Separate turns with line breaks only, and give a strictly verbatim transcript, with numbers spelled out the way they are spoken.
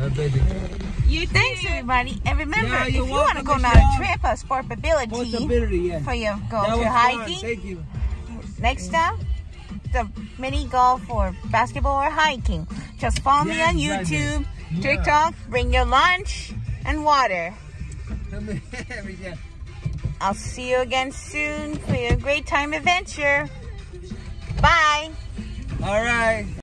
baby.
You Thanks, everybody. And remember,
Yeah,
if you want to go on a trip, a Sportability,
Sportability, yeah.
for you go
That
to
was
hiking.
fun. Thank you.
Next time, the mini golf or basketball or hiking. Just follow me
Yes,
on
I did.
YouTube,
Yeah.
TikTok. Bring your lunch and water.
Yeah.
I'll see you again soon for your great time adventure. Bye.
All right.